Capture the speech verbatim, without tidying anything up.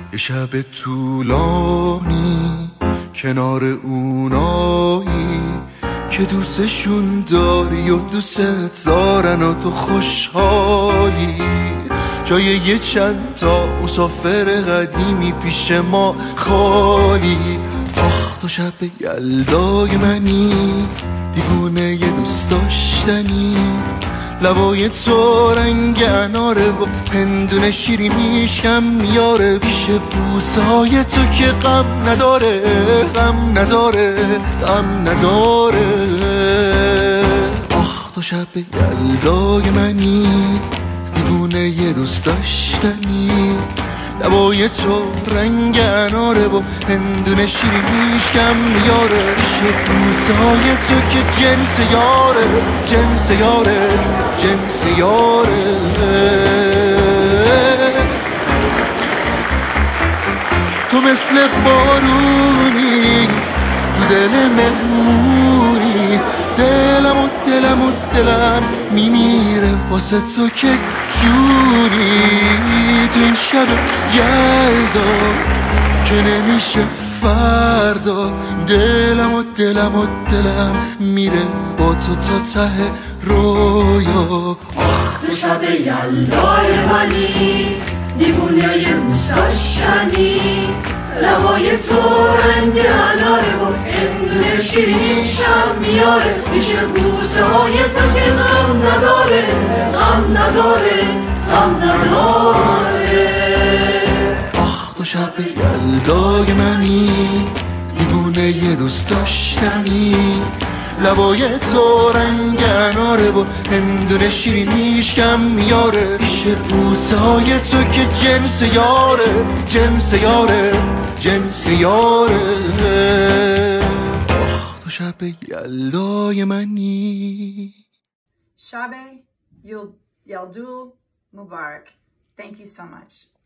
یه شب طولانی کنار اونایی که دوستشون داری و دوست دارن و تو خوشحالی، جای یه چند تا مسافر قدیمی پیش ما خالی. آخ تو شب یلدای منی، دیوونه یه دوست داشتنی، لبای تو رنگ اناره و هندونه شیرینیش کم میاره، پیش بوسای تو که غم نداره، غم نداره، غم نداره. آخ تو شب یلدای منی، دیوونه یه دوست داشتنی، لبای تو رنگ اناره و هندونه شیرینیش کم میاره، پیش بوسای تو که جنس یاره، جنس یاره، جنس یاره. تو مثل بارونی تو دل مهمونی، دلم و دلم و دلم میمیره واسه تو که جونی. تو این شب یلدا که نمیشه فردا، دلم و دلم و دلم میره با تو تا ته رویا. آخ تو شب یلدای منی، دیوونه یه دوست داشتنی، لبای تو رنگ اناره و هندونه شیرینیش هم میاره، پیش بوسه های تو که غم نداره، غم نداره، غم نداره. آخ تو شب یلدای منی، دیوونه یه دوست داشتنی، لبای تو رنگ اناره و هندونه شیرینیش کم میاره، پیش بوسه های تو که جنس یاره، جنس یاره، جنس یاره. آخ تو شب یلدای منی. Shabe Yul Yaldul Mubarak. Thank you so much.